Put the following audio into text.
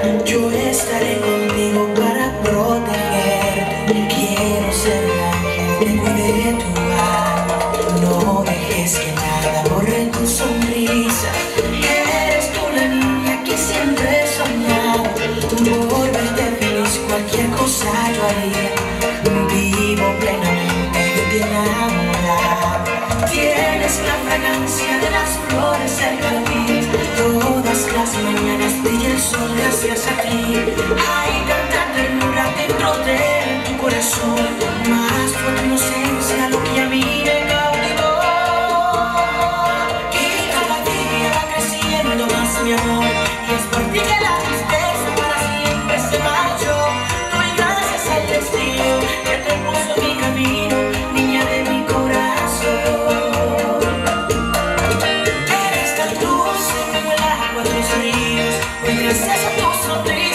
Yo estaré contigo para protegerte. Quiero ser el ángel que cuide tu alma. No dejes que nada borre tu sonrisa. Eres tú la niña que siempre he soñado. Por verte feliz cualquier cosa yo haría. Vivo plenamente de ti enamorada. Tienes la fragancia de las flores cerca de ti. Todas las mañanas brilla el sol gracias a ti. Hay tanta ternura dentro de tu corazón. Más por tu inocencia lo que a mí me cautivó. Y cada día va creciendo más mi amor. Y es por ti que la tristeza para siempre se marchó. Doy gracias al destino que te puso en mi camino, niña de mi corazón. Eres tan dulce como el agua de los ríos. Hoy gracias a tu sonrisa